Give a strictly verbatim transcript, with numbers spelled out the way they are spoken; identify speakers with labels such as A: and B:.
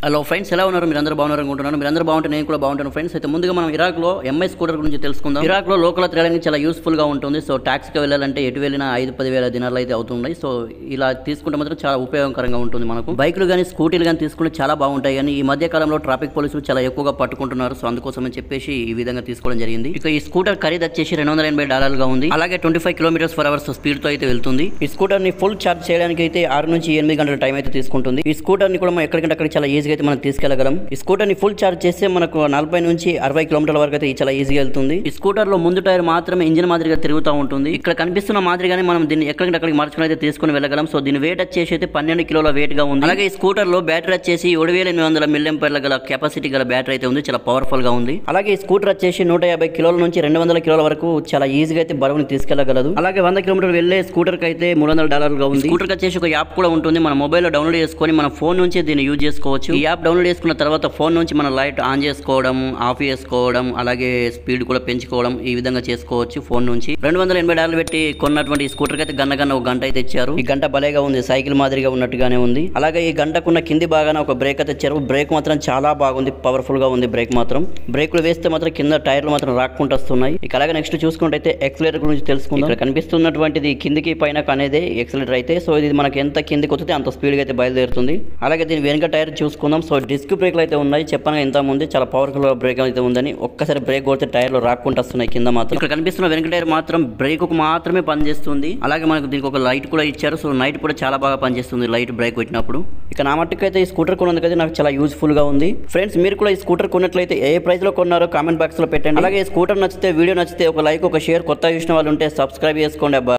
A: Hello friends, ఎలా ఉన్నారు? మీరు అందరూ బాగున్నారు అనుకుంటున్నాను. మీరు అందరూ బాగుంటే నేను కూడా బాగుంటాను ఫ్రెండ్స్. అయితే ముందుగా మనం ఇరాక్లో ఎంఐ స్కూటర్ గురించి తెలుసుకుందాం. ఇరాక్లో లోకల్ తిరగడానికి చాలా యూస్ఫుల్ గా ఉంటుంది. సో టాక్సీకి వెళ్ళాలంటే ఎటు వెళ్ళినా ఐదు పది వేల దినార్లు అయితే అవుతున్నాయి. సో ఇలా తీసుకుంటే మాత్రం చాలా ఉపయోగకరంగా ఉంటుంది మనకు. బైకులు కానీ స్కూటీలు కానీ తీసుకుంటే చాలా బాగుంటాయి. కానీ ఈ మధ్య కాలంలో ట్రాఫిక్ పోలీసులు చాలా ఎక్కువగా పట్టుకుంటున్నారు. సో అందుకోసం అని చెప్పేసి ఈ విధంగా తీసుకోవడం జరిగింది. ఇక ఈ స్కూటర్ ఖరీదు వచ్చేసి రెండు వందల ఎనభై డాలర్లుగా ఉంది. అలాగే twenty five kilometres per hours speed తో అయితే వెళ్తుంది. ఈ స్కూటర్ ని ఫుల్ ఛార్జ్ చేయడానికి అయితే ఆరు నుంచి ఎనిమిది గంటల టైం అయితే తీసుకుంటుంది. ఈ స్కూటర్ ని కూడా మనం ఎక్కడికంటే అక్కడ చాలా ఈజీగా అయితే మనం తీసుకెళ్ళగలం. ఈ స్కూటర్ ని ఫుల్ ఛార్జ్ చేస్తే మనకు నలభై నుంచి అరవై కిలోమీటర్ల వరకు అయితే చాలా ఈజీగా వెళ్తుంది. ఈ స్కూటర్ లో ముందు టైర్ మాత్రమే ఇంజిన్ మాదిరిగా తిరుగుతూ ఉంటుంది. ఇక్కడ కనిపిస్తున్న మాదిరిగానే మనం దీన్ని ఎక్కడికి అక్కడికి మార్చుకుని అయితే తీసుకుని వెళ్ళగలం. సో దీని వెయిట్ వచ్చేసి అయితే పన్నెండు కిలోల వెయిట్ గా ఉంది. అలాగే ఈ స్కూటర్ లో బ్యాటరీ వచ్చేసి ఏడు వేల ఎనిమిది వందల మిల్లియంపేర్ల గల కెపాసిటీ గల బ్యాటరీ అయితే ఉంది. చాలా పవర్ఫుల్ గా ఉంది. అలాగే ఈ స్కూటర్ వచ్చేసి నూట యాభై కిలోల నుంచి రెండు వందల కిలోల వరకు చాలా ఈజీగా అయితే బరువుని తీసుకెళ్లగలదు. అలాగే వంద కిలోమీటర్లు వెళ్లే స్కూటర్ కి అయితే మూడు వందల డాలర్లుగా ఉంది. స్కూటర్ వచ్చేసి ఒక యాప్ కూడా ఉంటుంది. మన మొబైల్ లో డౌన్లోడ్ చేసుకొని మన ఫోన్ నుంచి దీన్ని యూజ్ చేసుకోవచ్చు. ఈ యాప్ డౌన్లోడ్ చేసుకున్న తర్వాత ఫోన్ నుంచి మన లైట్ ఆన్ చేసుకోవడం, ఆఫ్ చేసుకోవడం, అలాగే స్పీడ్ కూడా పెంచుకోవడం ఈ విధంగా చేసుకోవచ్చు ఫోన్ నుంచి. రెండు వందల ఎనభై డాలర్లు పెట్టి కొన్నటువంటి స్కూటర్ అయితే గన్న గన్న ఒక గంట అయితే ఇచ్చారు. ఈ గంట భలేగా ఉంది, సైకిల్ మాదిరిగా ఉన్నట్టుగానే ఉంది. అలాగే ఈ గంటకున్న కింది భాగాన ఒక బ్రేక్ అయితే ఇచ్చారు. బ్రేక్ మాత్రం చాలా బాగుంది, పవర్ఫుల్ గా ఉంది బ్రేక్ మాత్రం. బ్రేకులు వేస్తే మాత్రం కింద టైర్లు మాత్రం రాక్కుంటూ వస్తున్నాయి. ఇక అలాగే నెక్స్ట్ చూసుకుంటే అయితే ఎక్సలేటర్ గురించి తెలుసుకుందాం. ఇక్కడ కనిపిస్తున్నటువంటిది కిందికి పైన అనేది ఎక్సలేటర్ అయితే. సో ఇది మనకి ఎంత కిందికి వస్తే అంత స్పీడ్ గా అయితే బయలుదేరుతుంది. అలాగే దీని వెనుక టైర్ చూసుకుందాం. సో డిస్క్ బ్రేక్లు అయితే ఉన్నాయి. చెప్పాను ఇంత ముందు చాలా పవర్ఫుల్ బ్రేక్ అయితే ఉందని. ఒక్కసారి బ్రేక్ కొడితే టైర్లు రాక్కుంటూ వస్తున్నాయి కింద మాత్రం. ఇక్కడ కనిపిస్తున్న వెనుక టైర్ మాత్రం బ్రేక్ కు మాత్రమే పనిచేస్తుంది. అలాగే మనకు దీనికి ఒక లైట్ కూడా ఇచ్చారు. సో నైట్ కూడా చాలా బాగా పనిచేస్తుంది లైట్ బ్రేక్ పెట్టినప్పుడు. ఇక నా మట్టుకు అయితే ఈ స్కూటర్ కొన్నందుకైతే నాకు చాలా యూజ్ఫుల్ గా ఉంది. ఫ్రెండ్స్, మీరు కూడా ఈ స్కూటర్ కొన్నట్లయితే ఏ ప్రైస్ లో కొన్నారో కామెంట్ బాక్స్ లో పెట్టండి. అలాగే ఈ స్కూటర్ నచ్చితే, వీడియో నచ్చితే ఒక లైక్, ఒక షేర్, కొత్త చూసిన వాళ్ళు ఉంటే సబ్స్క్రైబ్ చేసుకోండి అబ్బా.